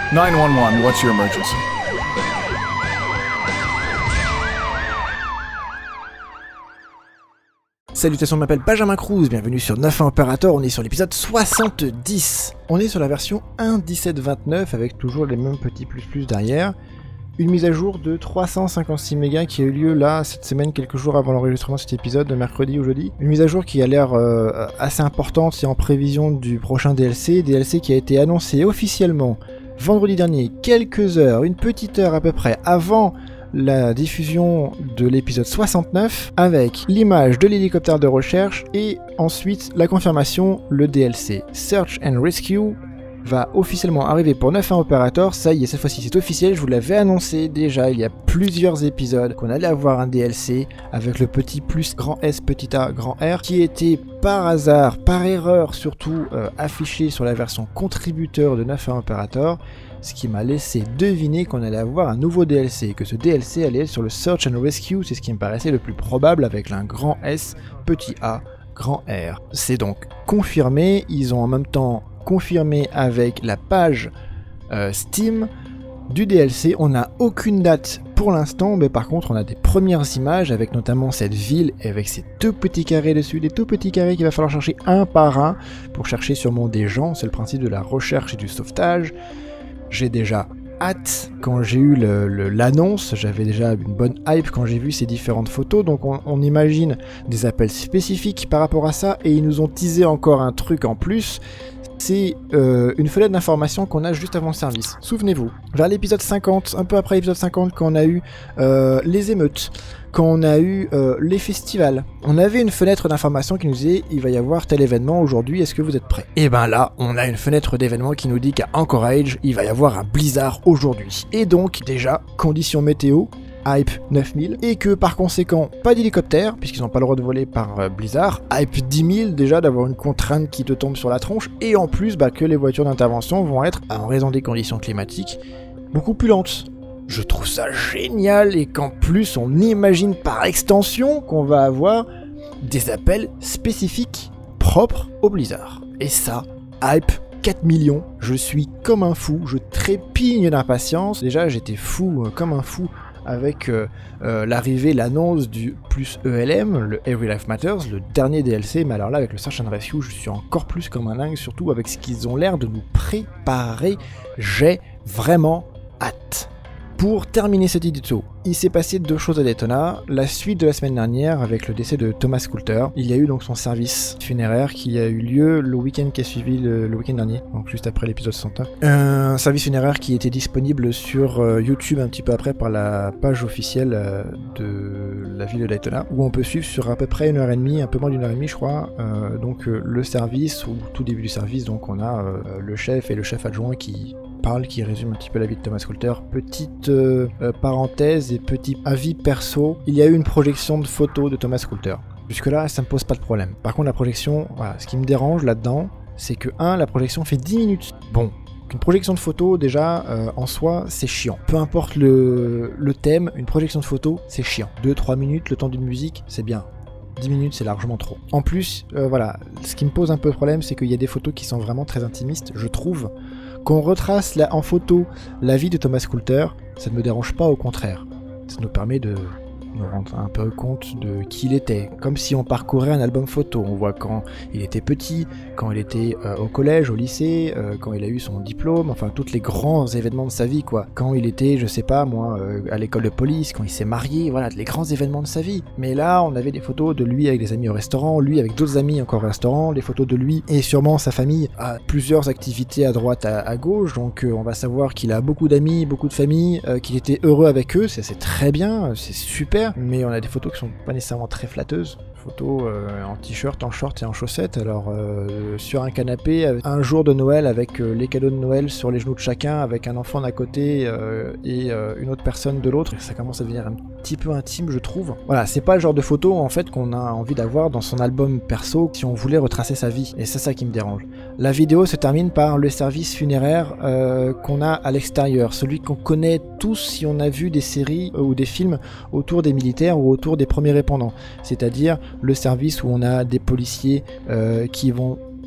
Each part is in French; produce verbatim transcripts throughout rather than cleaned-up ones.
nine one one, what's your emergency? Salutations, je m'appelle Benjamin Cruz, bienvenue sur neuf un Operator, on est sur l'épisode soixante-dix. On est sur la version un point dix-sept vingt-neuf avec toujours les mêmes petits plus plus derrière. Une mise à jour de trois cent cinquante-six mégas qui a eu lieu là, cette semaine, quelques jours avant l'enregistrement de cet épisode, de mercredi ou jeudi. Une mise à jour qui a l'air euh, assez importante et en prévision du prochain D L C. D L C qui a été annoncé officiellement vendredi dernier, quelques heures, une petite heure à peu près avant la diffusion de l'épisode soixante-neuf, avec l'image de l'hélicoptère de recherche et ensuite la confirmation, le D L C Search and Rescue va officiellement arriver pour neuf un Operator. Ça y est, cette fois-ci c'est officiel, je vous l'avais annoncé déjà il y a plusieurs épisodes qu'on allait avoir un D L C avec le petit plus grand S petit a grand R qui était par hasard, par erreur surtout, euh, affiché sur la version contributeur de neuf un Operator, ce qui m'a laissé deviner qu'on allait avoir un nouveau D L C, que ce D L C allait être sur le Search and Rescue, c'est ce qui me paraissait le plus probable avec un grand S petit a grand R. C'est donc confirmé, ils ont en même temps confirmé avec la page euh, Steam du D L C. On n'a aucune date pour l'instant, mais par contre on a des premières images avec notamment cette ville et avec ces deux petits carrés dessus, des tout petits carrés qu'il va falloir chercher un par un pour chercher sûrement des gens. C'est le principe de la recherche et du sauvetage. J'ai déjà hâte quand j'ai eu le, le, l'annonce, j'avais déjà une bonne hype quand j'ai vu ces différentes photos, donc on, on imagine des appels spécifiques par rapport à ça, et ils nous ont teasé encore un truc en plus. C'est euh, une fenêtre d'information qu'on a juste avant le service. Souvenez-vous, vers l'épisode cinquante, un peu après l'épisode cinquante, quand on a eu euh, les émeutes, quand on a eu euh, les festivals, on avait une fenêtre d'information qui nous disait il va y avoir tel événement aujourd'hui, est-ce que vous êtes prêts? Et ben là, on a une fenêtre d'événement qui nous dit qu'à Anchorage, il va y avoir un blizzard aujourd'hui. Et donc, déjà, conditions météo, hype neuf mille, et que par conséquent, pas d'hélicoptère, puisqu'ils n'ont pas le droit de voler par euh, Blizzard, hype dix mille déjà d'avoir une contrainte qui te tombe sur la tronche, et en plus bah, que les voitures d'intervention vont être, en raison des conditions climatiques, beaucoup plus lentes. Je trouve ça génial, et qu'en plus on imagine par extension qu'on va avoir des appels spécifiques propres au Blizzard. Et ça, hype quatre millions, je suis comme un fou, je trépigne d'impatience. Déjà j'étais fou, euh, comme un fou, avec euh, euh, l'arrivée, l'annonce du plus E L M, le Every Life Matters, le dernier D L C, mais alors là avec le Search and Rescue, je suis encore plus comme un dingue, surtout avec ce qu'ils ont l'air de nous préparer. J'ai vraiment hâte. Pour terminer cet édito, il s'est passé deux choses à Daytona. La suite de la semaine dernière avec le décès de Thomas Coulter. Il y a eu donc son service funéraire qui a eu lieu le week-end qui a suivi le, le week-end dernier, donc juste après l'épisode soixante-neuf. Un service funéraire qui était disponible sur euh, YouTube un petit peu après par la page officielle euh, de la ville de Daytona, où on peut suivre sur à peu près une heure et demie, un peu moins d'une heure et demie je crois, euh, donc euh, le service, ou tout début du service, donc on a euh, le chef et le chef adjoint qui parle, qui résume un petit peu la vie de Thomas Coulter. Petite euh, euh, parenthèse et petit avis perso, il y a eu une projection de photos de Thomas Coulter. Jusque là, ça me pose pas de problème. Par contre, la projection, voilà, ce qui me dérange là-dedans, c'est que un, la projection fait dix minutes. Bon, une projection de photos, déjà, euh, en soi, c'est chiant. Peu importe le, le thème, une projection de photos, c'est chiant. deux trois minutes, le temps d'une musique, c'est bien. dix minutes, c'est largement trop. En plus, euh, voilà, ce qui me pose un peu de problème, c'est qu'il y a des photos qui sont vraiment très intimistes, je trouve. Qu'on retrace là, en photo la vie de Thomas Coulter, ça ne me dérange pas, au contraire. Ça nous permet de nous rendre un peu compte de qui il était, comme si on parcourait un album photo. On voit quand il était petit, quand il était euh, au collège, au lycée, euh, quand il a eu son diplôme, enfin tous les grands événements de sa vie, quoi. Quand il était, je sais pas moi, euh, à l'école de police, quand il s'est marié, voilà, les grands événements de sa vie. Mais là, on avait des photos de lui avec des amis au restaurant, lui avec d'autres amis encore au restaurant, des photos de lui et sûrement sa famille à plusieurs activités à droite, à, à gauche, donc euh, on va savoir qu'il a beaucoup d'amis, beaucoup de familles, euh, qu'il était heureux avec eux, c'est, c'est très bien, c'est super. Mais on a des photos qui sont pas nécessairement très flatteuses. Photos euh, en t-shirt, en short et en chaussettes. Alors euh, sur un canapé, avec un jour de Noël avec euh, les cadeaux de Noël sur les genoux de chacun, avec un enfant d'un côté euh, et euh, une autre personne de l'autre. Ça commence à devenir un petit peu intime, je trouve. Voilà, c'est pas le genre de photo en fait qu'on a envie d'avoir dans son album perso si on voulait retracer sa vie. Et c'est ça qui me dérange. La vidéo se termine par le service funéraire euh, qu'on a à l'extérieur, celui qu'on connaît tous si on a vu des séries euh, ou des films autour des militaires ou autour des premiers répondants, c'est-à-dire le service où on a des policiers euh, qui vont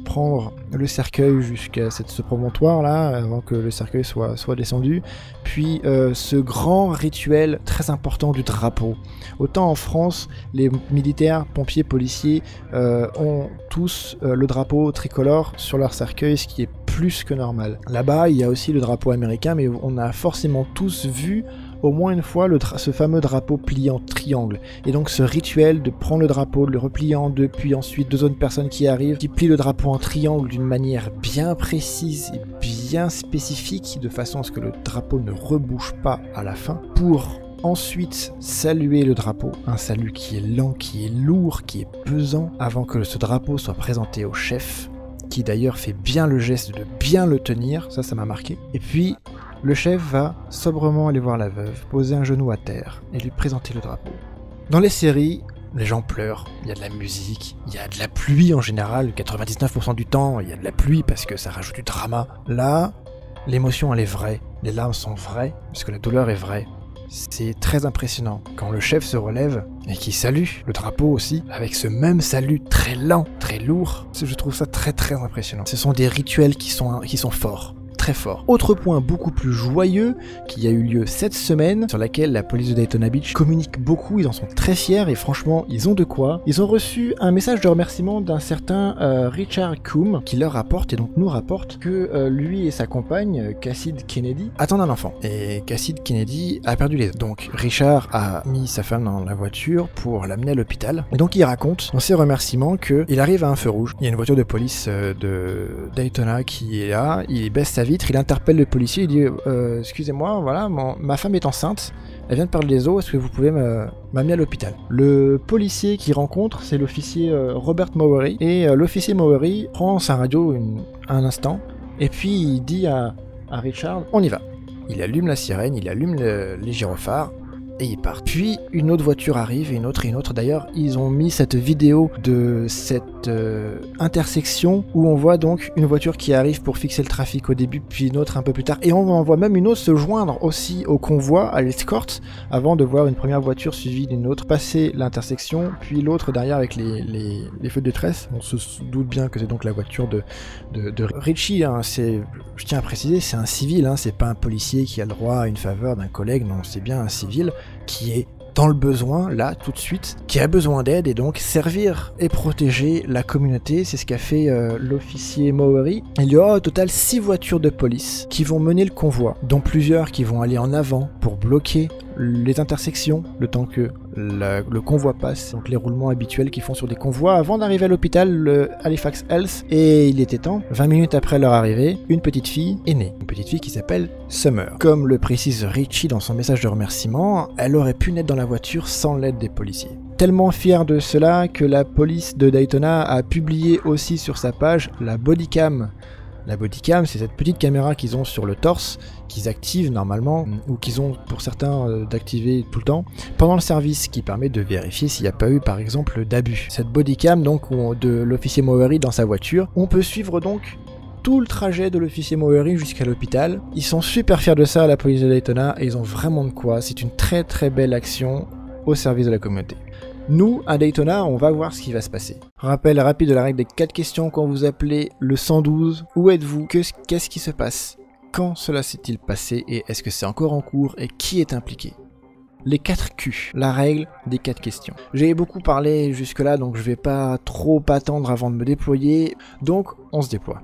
prendre le cercueil jusqu'à cette, ce promontoire là, avant que le cercueil soit, soit descendu, puis euh, ce grand rituel très important du drapeau. Autant en France, les militaires, pompiers, policiers euh, ont tous euh, le drapeau tricolore sur leur cercueil, ce qui est plus que normal. Là-bas, il y a aussi le drapeau américain, mais on a forcément tous vu au moins une fois le ce fameux drapeau plié en triangle. Et donc ce rituel de prendre le drapeau, de le replier en deux, puis ensuite deux autres personnes qui arrivent, qui plient le drapeau en triangle d'une manière bien précise et bien spécifique, de façon à ce que le drapeau ne rebouge pas à la fin, pour ensuite saluer le drapeau, un salut qui est lent, qui est lourd, qui est pesant, avant que ce drapeau soit présenté au chef, qui d'ailleurs fait bien le geste de bien le tenir, ça ça m'a marqué. Et puis le chef va sobrement aller voir la veuve, poser un genou à terre et lui présenter le drapeau. Dans les séries, les gens pleurent, il y a de la musique, il y a de la pluie en général, quatre-vingt-dix-neuf pour cent du temps il y a de la pluie parce que ça rajoute du drama. Là, l'émotion elle est vraie, les larmes sont vraies, parce que la douleur est vraie. C'est très impressionnant quand le chef se relève et qu'il salue le drapeau aussi, avec ce même salut très lent, très lourd. Je trouve ça très très impressionnant. Ce sont des rituels qui sont, qui sont forts. Très fort. Autre point beaucoup plus joyeux qui a eu lieu cette semaine, sur laquelle la police de Daytona Beach communique beaucoup, ils en sont très fiers et franchement ils ont de quoi. Ils ont reçu un message de remerciement d'un certain euh, Richard Coombe qui leur rapporte et donc nous rapporte que euh, lui et sa compagne Cassidy Kennedy attendent un enfant. Et Cassidy Kennedy a perdu les... Donc Richard a mis sa femme dans la voiture pour l'amener à l'hôpital. Et donc il raconte dans ses remerciements qu'il arrive à un feu rouge. Il y a une voiture de police euh, de Daytona qui est là, il baisse sa vie. Il interpelle le policier, il dit euh, excusez-moi, voilà, mon, ma femme est enceinte, elle vient de perdre les os, est-ce que vous pouvez m'amener à l'hôpital? Le policier qu'il rencontre, c'est l'officier euh, Robert Mowery, et euh, l'officier Mowery prend sa radio une, un instant, et puis il dit à, à Richard, on y va. Il allume la sirène, il allume le, les gyrophares, et ils partent. Puis une autre voiture arrive, et une autre et une autre. D'ailleurs, ils ont mis cette vidéo de cette euh, intersection où on voit donc une voiture qui arrive pour fixer le trafic au début, puis une autre un peu plus tard. Et on en voit même une autre se joindre aussi au convoi, à l'escorte, avant de voir une première voiture suivie d'une autre passer l'intersection, puis l'autre derrière avec les, les, les feux de détresse. On se doute bien que c'est donc la voiture de, de, de Richie. Hein. C'est, je tiens à préciser, c'est un civil, hein. C'est pas un policier qui a le droit à une faveur d'un collègue, non, c'est bien un civil qui est dans le besoin, là, tout de suite, qui a besoin d'aide, et donc servir et protéger la communauté, c'est ce qu'a fait euh, l'officier Mowery. Il y aura au total six voitures de police qui vont mener le convoi, dont plusieurs qui vont aller en avant pour bloquer les intersections, le temps que la, le convoi passe, donc les roulements habituels qu'ils font sur des convois avant d'arriver à l'hôpital, le Halifax Health, et il était temps, vingt minutes après leur arrivée, une petite fille est née, une petite fille qui s'appelle Summer. Comme le précise Richie dans son message de remerciement, elle aurait pu naître dans la voiture sans l'aide des policiers. Tellement fier de cela que la police de Daytona a publié aussi sur sa page la bodycam. La bodycam, c'est cette petite caméra qu'ils ont sur le torse, qu'ils activent normalement, ou qu'ils ont pour certains euh, d'activer tout le temps, pendant le service, qui permet de vérifier s'il n'y a pas eu par exemple d'abus. Cette bodycam donc on, de l'officier Mowery dans sa voiture, on peut suivre donc tout le trajet de l'officier Mowery jusqu'à l'hôpital. Ils sont super fiers de ça, la police de Daytona, et ils ont vraiment de quoi. C'est une très très belle action au service de la communauté. Nous, à Daytona, on va voir ce qui va se passer. Rappel rapide de la règle des quatre questions quand vous appelez le cent douze. Où êtes-vous? Qu'est-ce qui se passe? Quand cela s'est-il passé? Et est-ce que c'est encore en cours? Et qui est impliqué? Les quatre Q, la règle des quatre questions. J'ai beaucoup parlé jusque-là, donc je vais pas trop attendre avant de me déployer. Donc, on se déploie.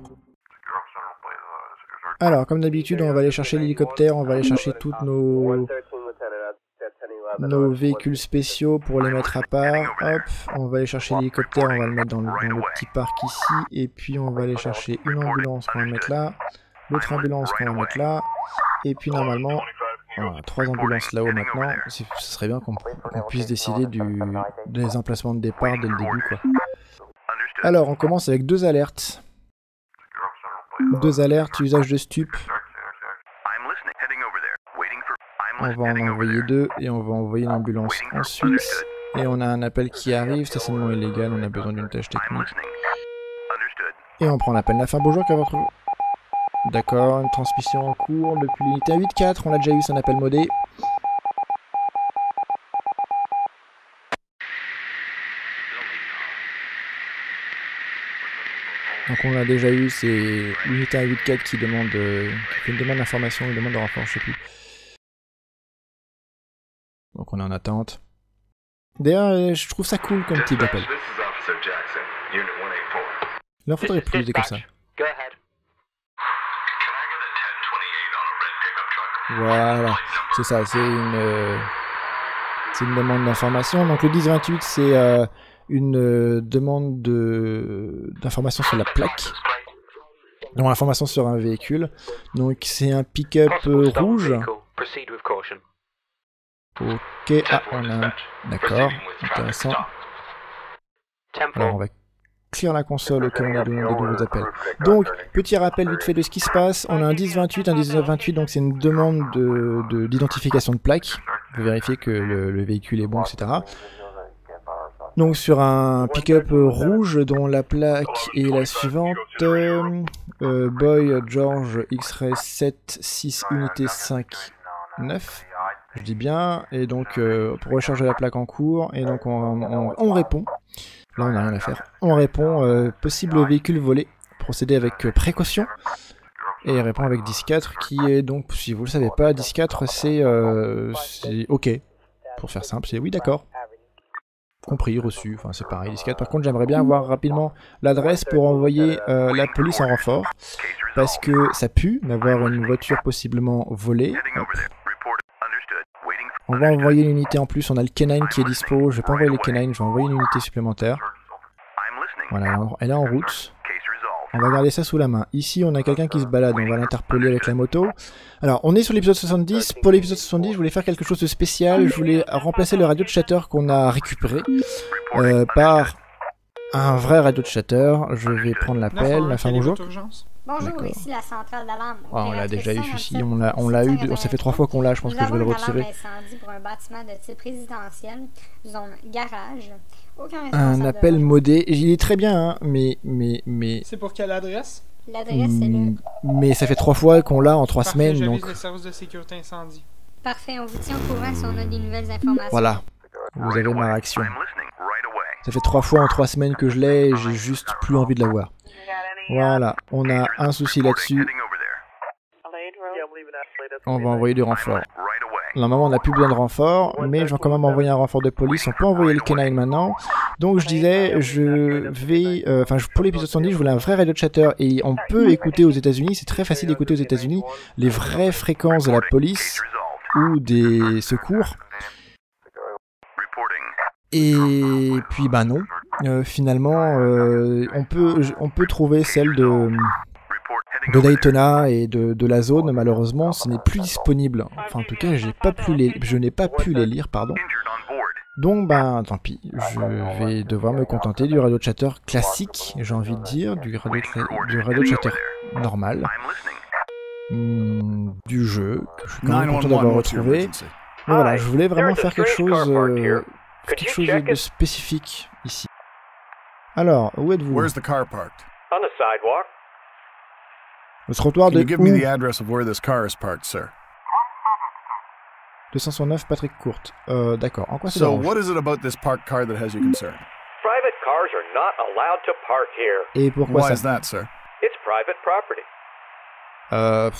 Alors, comme d'habitude, on va aller chercher l'hélicoptère, on va aller chercher toutes nos... nos véhicules spéciaux pour les mettre à part. Hop, on va aller chercher l'hélicoptère, on va le mettre dans le, dans le petit parc ici, et puis on va aller chercher une ambulance qu'on va mettre là, l'autre ambulance qu'on va mettre là, et puis normalement, voilà, trois ambulances là-haut maintenant. Ce serait bien qu'on qu'on puisse décider du, des emplacements de départ dès le début, quoi. Alors, on commence avec deux alertes. Deux alertes, usage de stupes. On va en envoyer deux et on va envoyer l'ambulance ensuite. Et on a un appel qui arrive, stationnement illégal, on a besoin d'une tâche technique. Et on prend l'appel. La fin, bonjour, qu'à votre... D'accord, une transmission en cours depuis l'unité à huit quatre, on l'a déjà eu, c'est un appel modé. Donc on l'a déjà eu, c'est l'unité un huit quatre qui demande, euh, qui fait une demande d'information, une demande de renfort, je sais plus. Donc on est en attente. D'ailleurs, je trouve ça cool comme type d'appel. Il en faudrait plus des comme ça. Voilà, c'est ça, c'est une, euh, c'est une demande d'information. Donc le dix vingt-huit, c'est euh, une euh, demande de d'information sur la plaque. Non, information sur un véhicule. Donc c'est un pick-up euh, rouge. Ok, ah, on a un... D'accord, intéressant. Alors on va clear la console au cas où on a de, de nouveaux appels. Donc, petit rappel vite fait de ce qui se passe. On a un dix vingt-huit, un dix-neuf vingt-huit, donc c'est une demande de, de, d'identification de plaque. Pour vérifier que le, le véhicule est bon, et cetera. Donc sur un pick-up rouge dont la plaque est la suivante. Euh, euh, Boy George X-Ray sept six unité cinq neuf. Je dis bien, et donc euh, pour recharger la plaque en cours, et donc on, on, on répond. Là on n'a rien à faire. On répond, euh, possible véhicule volé, procéder avec euh, précaution. Et il répond avec dix quatre, qui est donc, si vous le savez pas, dix quatre c'est euh, ok. Pour faire simple, c'est oui d'accord. Compris, reçu, enfin c'est pareil, dix quatre. Par contre j'aimerais bien avoir rapidement l'adresse pour envoyer euh, la police en renfort. Parce que ça pue d'avoir une voiture possiblement volée. Hop. On va envoyer une unité en plus, on a le K neuf qui est dispo, je vais pas envoyer le K neuf, je vais envoyer une unité supplémentaire. Voilà, elle est en route. On va garder ça sous la main. Ici, on a quelqu'un qui se balade, on va l'interpeller avec la moto. Alors, on est sur l'épisode soixante-dix. Pour l'épisode soixante-dix, je voulais faire quelque chose de spécial. Je voulais remplacer le radio de chatter qu'on a récupéré euh, par un vrai radio de chatter. Je vais prendre l'appel. Enfin, bonjour. Bonjour, ici la centrale d'alarme. Oh, on l'a déjà eu celui-ci, on l'a on l'a eu, ça fait trois fois qu'on l'a, je pense que je vais le retirer. Pour un bâtiment de type résidentiel, zone garage. Aucun un appel modé, il est très bien, hein, mais mais mais. C'est pour quelle adresse? L'adresse c'est le. Mais ça fait trois fois qu'on l'a en trois Parfait, semaines, j'avise donc. le service de sécurité incendie. Parfait, on vous tient au courant si on a des nouvelles informations. Voilà, vous avez ma réaction. Ça fait trois fois en trois semaines que je l'ai, et j'ai juste plus envie de la voir. Voilà, on a un souci là-dessus. On va envoyer du renfort. Normalement, on n'a plus besoin de renfort, mais je vais quand même envoyer un renfort de police. On peut envoyer le K neuf maintenant. Donc, je disais, je vais... Enfin, euh, pour l'épisode soixante-dix, je voulais un vrai radio chatter. Et on peut écouter aux États-Unis, c'est très facile d'écouter aux États-Unis, les vraies fréquences de la police ou des secours. Et puis, bah non. Euh, finalement, euh, on, peut, on peut trouver celle de... de Daytona et de, de la zone, malheureusement, ce n'est plus disponible. Enfin, en tout cas, j'ai pas pu les, je n'ai pas pu les lire, pardon. Donc, ben, tant pis. Je vais devoir me contenter du radio chatter classique, j'ai envie de dire, du radio, du radio chatter normal, hum, du jeu, que je suis quand même content d'avoir retrouvé. Mais voilà, je voulais vraiment faire quelque chose, euh, quelque chose de spécifique ici. Alors, où êtes-vous? Where's the car parked? On the sidewalk. Le trottoir Can de you give me the address of where this car is parked, sir? deux cent soixante-neuf Patrick Courte. Euh, d'accord. En quoi c'est So, what is it about this parked car that has you concerned? Private cars are not allowed to park here. Et pourquoi Why ça? is that, sir? It's private property. Euh...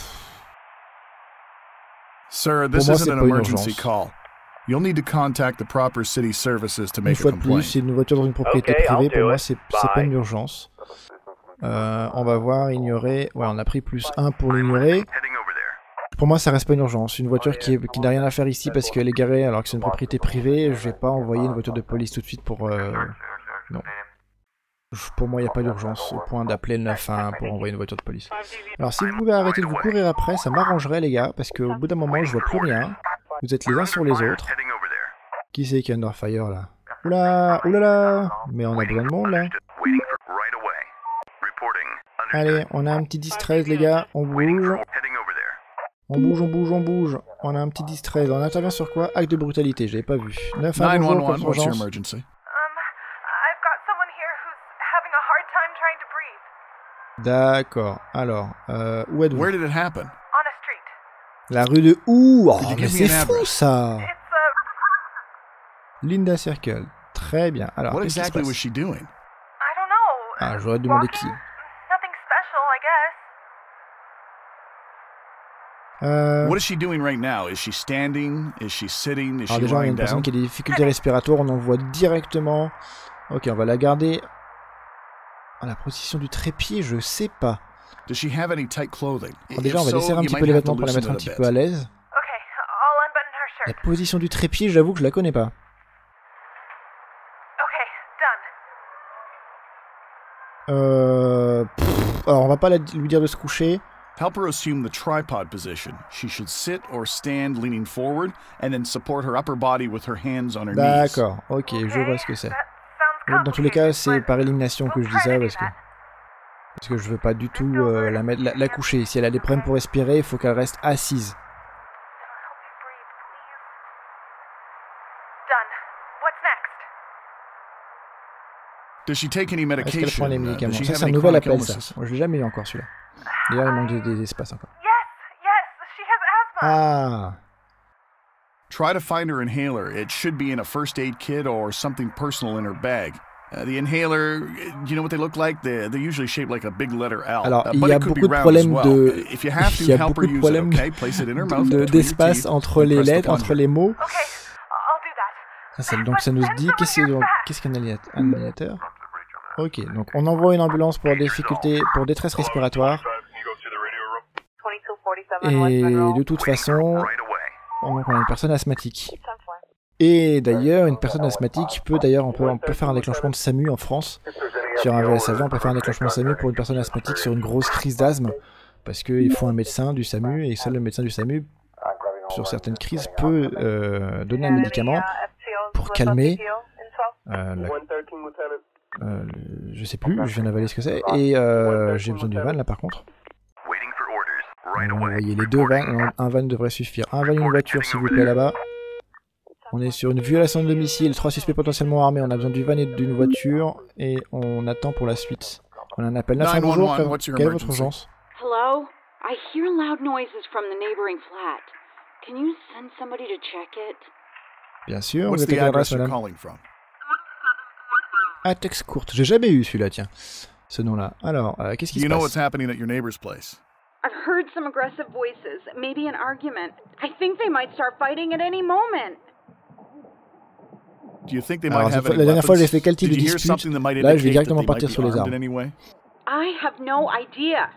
Sir, this moi, isn't c'est an pas une emergency urgence. call. You'll need to contact the proper city services to Une make fois a de plus, complaint. c'est une voiture dans une propriété Okay, I'll privée. do Pour moi, it. c'est c'est pas Bye. une urgence. Euh, on va voir, ignorer. Ouais, on a pris plus un pour l'ignorer. Pour moi, ça reste pas une urgence. Une voiture qui, est, qui n'a rien à faire ici parce qu'elle est garée alors que c'est une propriété privée. Je vais pas envoyer une voiture de police tout de suite pour... Euh... Non. Je- Pour moi, il n'y a pas d'urgence au point d'appeler le neuf un un pour envoyer une voiture de police. Alors, si vous pouvez arrêter de vous courir après, ça m'arrangerait, les gars, parce qu'au bout d'un moment, je vois plus rien. Vous êtes les uns sur les autres. Qui c'est qui est under fire, là? Oula, oulala. Mais on a besoin de monde, là. Allez, on a un petit dix treize, les gars. On bouge. On bouge, on bouge, on bouge. On a un petit dix treize. On intervient sur quoi? Acte de brutalité, j'avais pas vu. neuf un, bonjour, nine one one, what's your contre-urgence. emergency? Um, I've got someone here who's having a hard time trying to breathe. D'accord. Alors, euh, où êtes-vous? Where did it happen? On a street. La rue de où? Oh, Could you mais give c'est me an fou, address? ça! It's a... Linda Circle. Très bien. Alors, What qu'est-ce qui se exactly was passe? she doing? I don't know. Ah, j'aurais demandé qui? Euh... What is she doing right now? Is she standing? Is she sitting? Is Alors she déjà, on a lying une personne down? qui a des difficultés respiratoires, on en voit directement. Ok, on va la garder. Ah, la position du trépied, je sais pas. Does she have any tight clothing? Alors déjà, on If va so, desserrer un you petit might peu les have to vêtements pour la loosen mettre un it petit a peu bit. à l'aise. Okay, I'll unbutton her La shirt. position du trépied, j'avoue que je la connais pas. Okay, done. Euh... pff, alors, on va pas la- lui dire de se coucher. Help her assume the tripod position. She should sit or stand leaning forward and then support her upper body with her hands on her knees. D'accord, ok, je vois ce que c'est. That sounds Dans tous les cas, complicated, c'est but par élimination que je dis we'll try ça, to do parce que, that. parce que je veux pas du tout euh, la, mettre, la, la coucher. Si elle a des problèmes pour respirer, il faut qu'elle reste assise. Help me breathe, please. Done. What's next? Does she take any Est-ce qu'elle medication? prend les Uh, médicaments? does she Ça, have c'est un any nouvel chronic appel, ça. illnesses? Moi, je l'ai jamais eu encore, celui-là. D'ailleurs, il manque des, des espaces encore. Yes, yes, she has asthma. Ah, Try to find her inhaler. It should be in a first aid kit or something personal in her bag. Uh, the inhaler, you know what they look like? They're, they're usually shaped like a big letter L. Alors, uh, il but y a it could be beaucoup de round as problèmes well. de- If you have to, il y a help her beaucoup de use it, problèmes okay? Place it in her mouth de- between your d'espace teeth entre and les press the lettres, entre plunger. les mots. Okay, I'll do that. Ça, c'est- donc ça nous dit qu'est-ce que- qu'est-ce qu'un alliat- un alliateur. Ok, donc on envoie une ambulance pour difficulté, pour détresse respiratoire. Et de toute façon, on on a une personne asthmatique. Et d'ailleurs, une personne asthmatique peut d'ailleurs, on peut, on peut faire un déclenchement de SAMU en France. Sur un V S A V, on peut faire un déclenchement de SAMU pour une personne asthmatique sur une grosse crise d'asthme. Parce qu'il faut un médecin du SAMU, et seul le médecin du SAMU, sur certaines crises, peut euh, donner un médicament pour calmer euh, la, euh, le- je sais plus, je viens d'avaler ce que c'est, et euh, j'ai besoin du van là par contre. Vous voyez les deux vannes, un van devrait suffire. Un van et une voiture s'il vous plaît là-bas. On est sur une violation de domicile, trois suspects potentiellement armés, on a besoin du van et d'une voiture, et on attend pour la suite. On a un appel neuf un, bonjour, nine one one, what's your quelle est votre emergency? urgence? Hello? I hear loud noises from the neighboring flat. Can you send somebody to check it? Bien sûr, vous What's êtes à the quelle address adresse you're madame? calling from? Ah, texte courte, j'ai jamais eu celui-là, tiens, ce nom-là. Alors, euh, qu'est-ce qui You se know passe? what's happening at your neighbor's place. I've heard some aggressive voices, maybe an argument. I think they might start fighting at any moment. Do you think they Alors, might cette have fois- any la dernière fois, j'ai weapons? fait quel type Did de you hear dispute? something that might Là, je vais indicate directement that they might partir be sur les armed in armes. any way? I have no idea.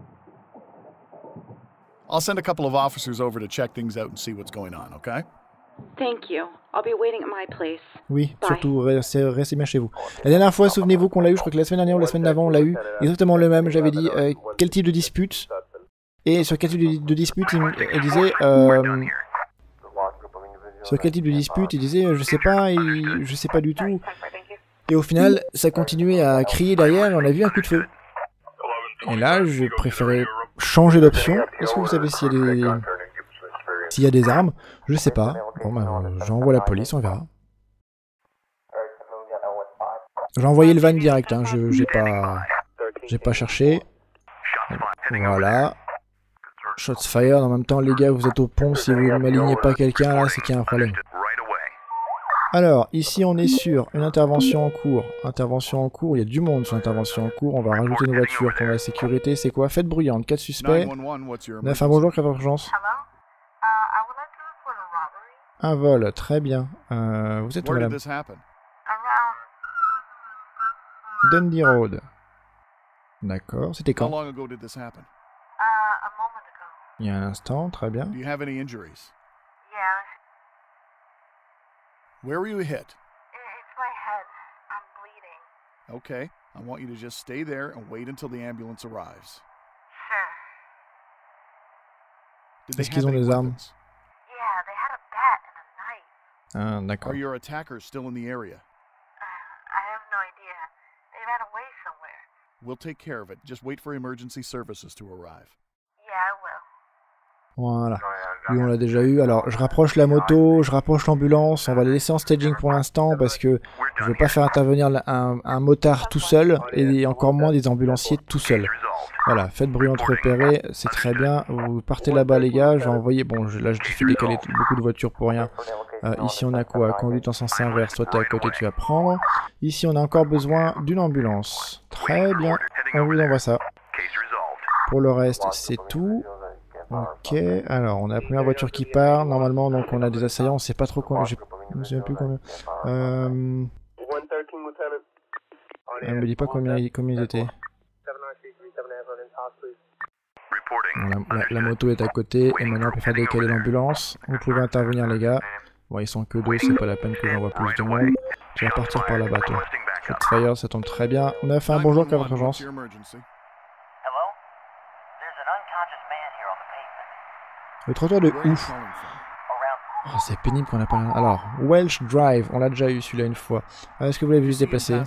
I'll send a couple of officers over to check things out and see what's going on, okay? Thank you. I'll be waiting at my place. Oui, Bye. surtout, restez, restez bien chez vous. La dernière fois, souvenez-vous qu'on l'a eu, je crois que la semaine dernière ou la semaine d'avant, on l'a eu, exactement le même, j'avais dit euh, quel type de dispute, et sur quel type de, de dispute, il, il disait... Euh, sur quel type de dispute, il disait, euh, je sais pas, il, je sais pas du tout. Et au final, ça continuait à crier derrière, et on a vu un coup de feu. Et là, je préférais changer d'option. Est-ce que vous savez s'il y a des... S'il y a des armes? Je sais pas. Bon, bah, j'envoie la police, on verra. J'ai envoyé le van direct, hein. Je j'ai pas... J'ai pas cherché. Voilà. Shots fired. En même temps, les gars, vous êtes au pont. Si vous ne m'alignez pas quelqu'un, là, c'est qu'il y a un problème. Alors, ici, on est sur une intervention en cours. Intervention en cours, il y a du monde sur l'intervention en cours. On va rajouter une voiture pour la sécurité. C'est quoi? Fête bruyante, quatre suspects. nine one one, what's your neuf un, emergency? bonjour, quelle est votre urgence? Hello? Uh, I would like to report a robbery. Un vol, très bien. Euh, vous êtes où, Where did madame? this happen? Around, Dundee Road. D'accord, c'était How quand? long ago did this happen? uh, a moment ago. Il y a un instant, très bien. Do you have any injuries? Yeah, Where were you hit? i- it's my head. I'm bleeding. Okay, I want you to just stay there and wait until the ambulance arrives. Sure. Did they Est-ce qu'ils have ont any des armes? weapons? Yeah, they had a bat and a knife. Ah, d'accord. Are your attackers still in the area? Uh, I have no idea. They ran away somewhere. We'll take care of it. Just wait for emergency services to arrive. Yeah, I will. Voilà. Lui, on l'a déjà eu. Alors, je rapproche la moto, je rapproche l'ambulance. On va les laisser en staging pour l'instant parce que je veux pas faire intervenir la- un, un motard tout seul et encore moins des ambulanciers tout seuls. Voilà, faites bruyante repérée, c'est très bien. Vous partez là-bas, les gars. Je vais envoyer. Bon, je- là, je fais décaler t- beaucoup de voitures pour rien. Euh, ici, on a quoi? Conduite en sens inverse. Toi, t'es à côté, tu vas prendre. Ici, on a encore besoin d'une ambulance. Très bien. On vous envoie ça. Pour le reste, c'est tout. Ok, alors on a la première voiture qui part, normalement donc on a des assaillants, on sait pas trop combien, je me souviens plus combien. Euh... Elle me dit pas combien, combien ils étaient. Bon, la, la, la moto est à côté et maintenant on peut faire décaler l'ambulance. Vous pouvez intervenir les gars. Bon ils sont que deux, c'est pas la peine que j'envoie plus de monde. Je vais partir par là-bas toi. Fire, ça tombe très bien. neuf un, bonjour, quelle est votre urgence? Le trottoir de ouf. Oh, c'est pénible qu'on n'a pas... Alors, Welsh Drive, on l'a déjà eu celui-là une fois. Est-ce que vous l'avez vu se déplacer?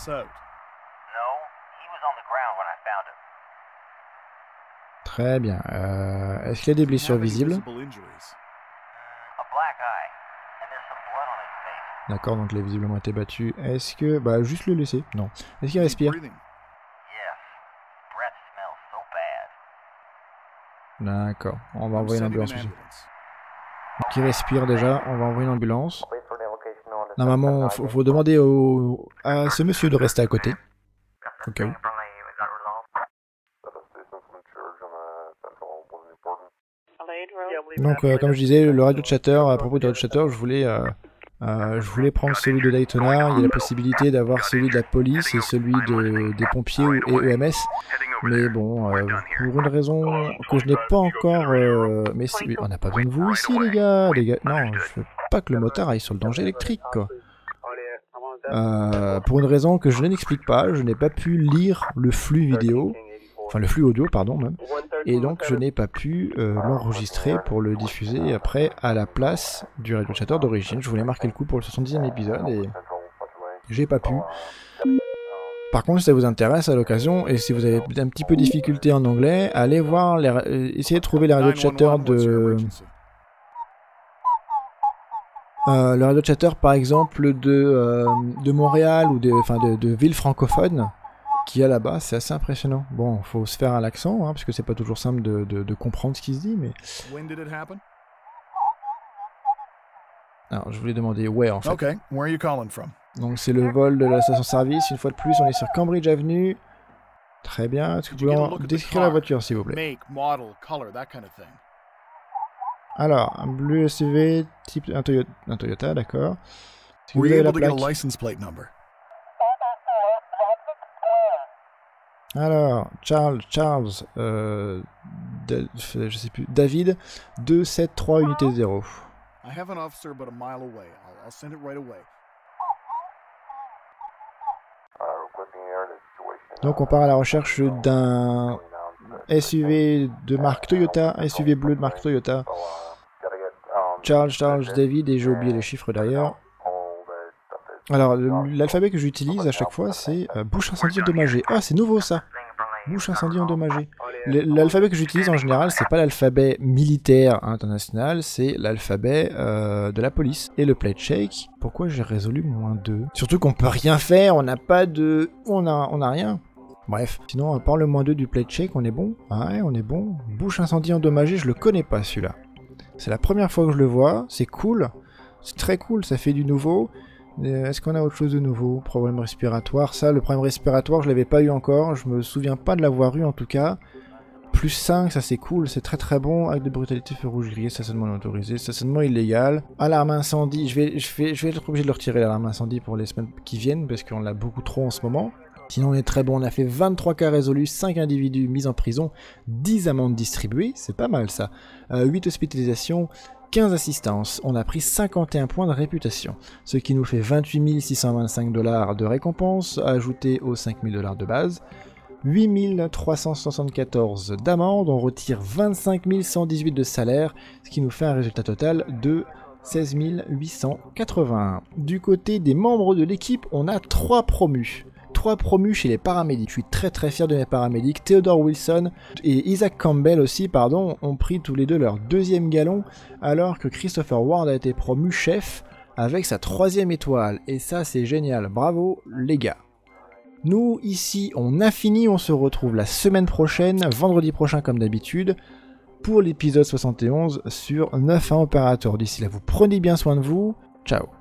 Très bien. Euh, Est-ce qu'il y a des blessures visibles? D'accord, donc il a visiblement été battu. Est-ce que... Bah, juste le laisser. Non. Est-ce qu'il respire? D'accord. On va envoyer une ambulance aussi. Donc il respire déjà, on va envoyer une ambulance. Normalement, il faut, faut demander au, à ce monsieur de rester à côté. Au cas où. Donc, euh, comme je disais, le radio chatter, à propos du radio chatter, je voulais, euh, euh, je voulais prendre celui de Daytona. Il y a la possibilité d'avoir celui de la police et celui de, des pompiers et E M S. Mais bon, euh, pour une raison que je n'ai pas encore... Euh, mais oui, on n'a pas besoin de vous ici, les gars. Les gars. Non, je veux pas que le motard aille sur le danger électrique, quoi. Euh, pour une raison que je n'explique pas, je n'ai pas pu lire le flux vidéo, enfin le flux audio, pardon, même. Et donc, je n'ai pas pu euh, l'enregistrer pour le diffuser après à la place du radio chatter d'origine. Je voulais marquer le coup pour le soixante-dixième épisode et j'ai pas pu. Par contre, si ça vous intéresse à l'occasion, et si vous avez un petit peu de difficulté en anglais, allez voir, les, euh, essayez de trouver les radio chatter de... Euh, le radio chatter, par exemple, de, euh, de Montréal ou de, enfin, de, de villes francophones qu'il y a là-bas, c'est assez impressionnant. Bon, faut se faire à l'accent, hein, parce que c'est pas toujours simple de, de, de comprendre ce qui se dit, mais... Alors, je voulais demander where, en fait. Okay, where are you calling from? Donc c'est le vol de la station-service, une fois de plus, on est sur Cambridge Avenue. Très bien, est-ce que vous pouvez décrire la voiture, s'il vous plaît? Alors, un bleu S U V, type un Toyota, un Toyota, d'accord. Si vous avez la plaque. Alors, Charles, Charles, euh, de, je sais plus, David, deux sept trois unité zéro. I have an officer about a mile away. I'll, I'll send it right away. Donc on part à la recherche d'un S U V de marque Toyota, un S U V bleu de marque Toyota. Charles, Charles, David, et j'ai oublié les chiffres derrière. Alors l'alphabet que j'utilise à chaque fois c'est euh, bouche incendie endommagée. Ah, c'est nouveau ça. Bouche incendie endommagée. L'alphabet que j'utilise en général, c'est pas l'alphabet militaire international, c'est l'alphabet euh, de la police. Et le plate shake, pourquoi j'ai résolu moins deux? Surtout qu'on peut rien faire, on n'a pas de... On a, on a rien. Bref, sinon, à part le moins deux du plate shake, on est bon. Ouais, on est bon. Bouche incendie endommagée, je le connais pas celui-là. C'est la première fois que je le vois, c'est cool. C'est très cool, ça fait du nouveau. Est-ce qu'on a autre chose de nouveau? Problème respiratoire, ça, le problème respiratoire, je l'avais pas eu encore, je me souviens pas de l'avoir eu en tout cas. Plus cinq, ça c'est cool, c'est très très bon. Acte de brutalité, feu rouge grillé, stationnement autorisé, stationnement illégal. Alarme incendie, je vais, je vais, je vais être obligé de le retirer l'alarme incendie pour les semaines qui viennent, parce qu'on l'a beaucoup trop en ce moment. Sinon on est très bon, on a fait vingt-trois cas résolus, cinq individus mis en prison, dix amendes distribuées, c'est pas mal ça. Euh, huit hospitalisations, quinze assistances, on a pris cinquante et un points de réputation, ce qui nous fait vingt-huit mille six cent vingt-cinq dollars de récompense, ajouté aux cinq mille dollars de base. huit mille trois cent soixante-quatorze d'amende, on retire vingt-cinq mille cent dix-huit de salaire, ce qui nous fait un résultat total de seize mille huit cent quatre-vingt-un. Du côté des membres de l'équipe, on a trois promus. trois promus chez les paramédics. Je suis très très fier de mes paramédics. Theodore Wilson et Isaac Campbell aussi, pardon, ont pris tous les deux leur deuxième galon, alors que Christopher Ward a été promu chef avec sa troisième étoile. Et ça, c'est génial. Bravo, les gars. Nous, ici, on a fini. On se retrouve la semaine prochaine, vendredi prochain comme d'habitude, pour l'épisode soixante et onze sur neuf un Operator. D'ici là, vous prenez bien soin de vous. Ciao.